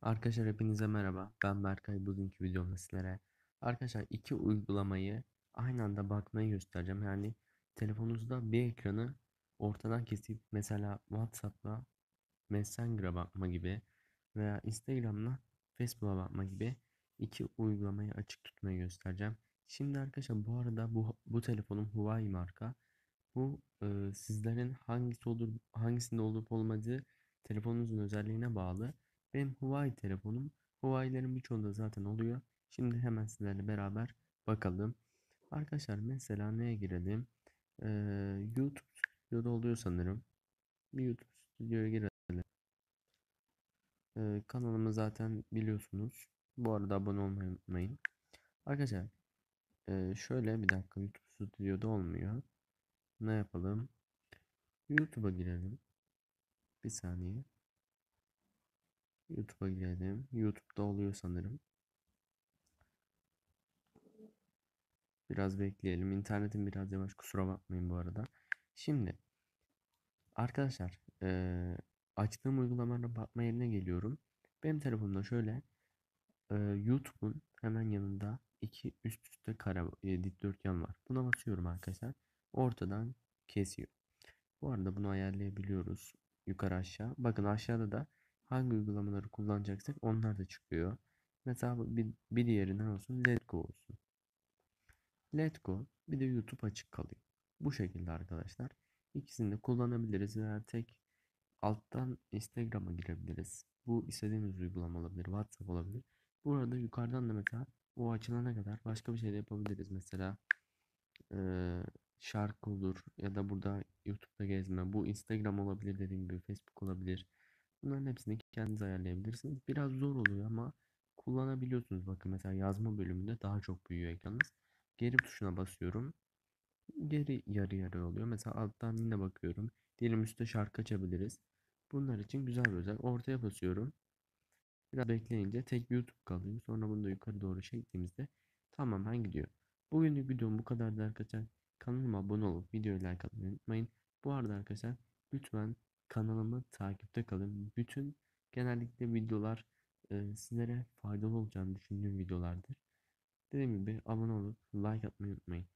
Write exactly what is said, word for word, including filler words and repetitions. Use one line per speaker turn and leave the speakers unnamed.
Arkadaşlar hepinize merhaba. Ben Berkay. Bugünkü videomda sizlere arkadaşlar iki uygulamayı aynı anda bakmayı göstereceğim. Yani telefonunuzda bir ekranı ortadan kesip mesela WhatsApp'la Messenger'a bakma gibi veya Instagram'la Facebook'a bakma gibi iki uygulamayı açık tutmayı göstereceğim. Şimdi arkadaşlar bu arada bu bu telefonum Huawei marka. Bu e, sizlerin hangisi olur hangisinde olup olmadığı telefonunuzun özelliğine bağlı. Benim Huawei telefonum. Huawei'lerin birçoğunda zaten oluyor. Şimdi hemen sizlerle beraber bakalım. Arkadaşlar mesela neye girelim? Ee, YouTube Studio'da oluyor sanırım. Bir YouTube Studio'ya girelim. Ee, kanalımı zaten biliyorsunuz. Bu arada abone olmayı unutmayın. Arkadaşlar e, şöyle bir dakika, YouTube Studio'da olmuyor. Ne yapalım? YouTube'a girelim. Bir saniye. YouTube'a girelim. YouTube'da oluyor sanırım. Biraz bekleyelim. İnternetim biraz yavaş. Kusura bakmayın bu arada. Şimdi arkadaşlar eee, açtığım uygulamalara bakma yerine geliyorum. Benim telefonumda şöyle eee, YouTube'un hemen yanında iki üst üste kare e, dikdörtgen var. Buna basıyorum arkadaşlar. Ortadan kesiyor. Bu arada bunu ayarlayabiliyoruz. Yukarı aşağı. Bakın aşağıda da hangi uygulamaları kullanacaksak onlar da çıkıyor. Mesela bu bir, bir diğerinden olsun. Letgo olsun. Letgo bir de YouTube açık kalıyor. Bu şekilde arkadaşlar. İkisini de kullanabiliriz veya tek alttan Instagram'a girebiliriz. Bu istediğimiz uygulama olabilir. WhatsApp olabilir. Bu arada yukarıdan da mesela o açılana kadar başka bir şey de yapabiliriz. Mesela eee, şarkı olur ya da burada YouTube'da gezme. Bu Instagram olabilir, dediğim gibi Facebook olabilir. Bunların hepsini kendiniz ayarlayabilirsiniz. Biraz zor oluyor ama kullanabiliyorsunuz. Bakın mesela yazma bölümünde daha çok büyüyor ekranınız. Geri tuşuna basıyorum. Geri yarı yarı oluyor. Mesela alttan yine bakıyorum. Diyelim üstte şarkı açabiliriz. Bunlar için güzel bir özel. Ortaya basıyorum. Biraz bekleyince tek YouTube kalıyor. Sonra bunu da yukarı doğru çektiğimizde tamamen gidiyor. Bugünlük videom bu kadardı arkadaşlar. Kanalıma abone olup videoyu like atmayı unutmayın. Bu arada arkadaşlar lütfen kanalımı takipte kalın. Bütün genellikle videolar e, sizlere faydalı olacağını düşündüğüm videolardır. Dediğim gibi abone olup like atmayı unutmayın.